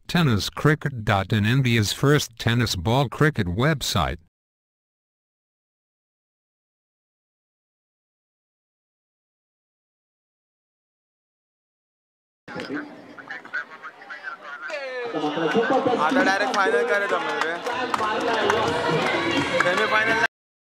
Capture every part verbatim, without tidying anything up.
Tennis Cricket dot in, India's first tennis ball cricket website. आता direct final करे जमले रे सेमीफाइनल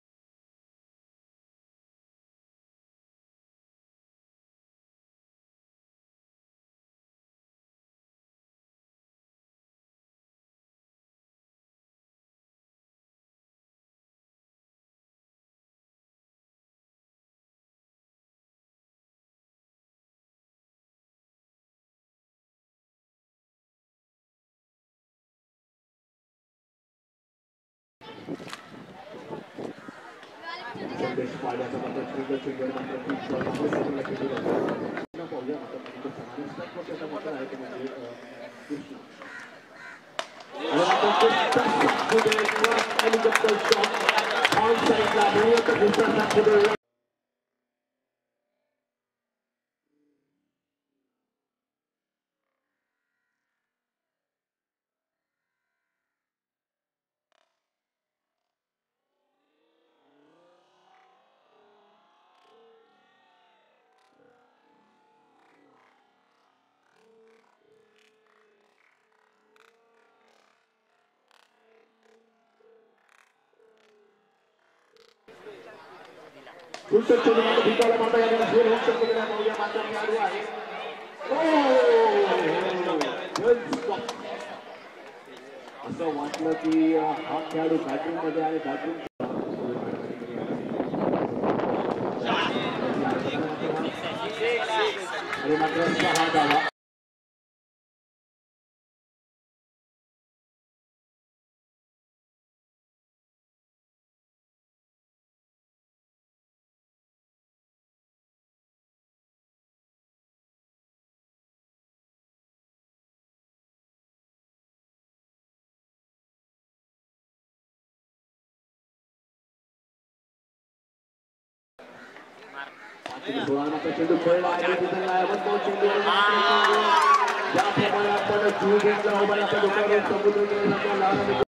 असं वाटलं की हा खेळाडू बॅटिंग मध्ये आणि बॅटिंग आणि मात्र सहा धावा सोळा चेंडू खेळला आहे चेंडू ज्याप्रमाणे आपण जीव घेतला उभा समुद्र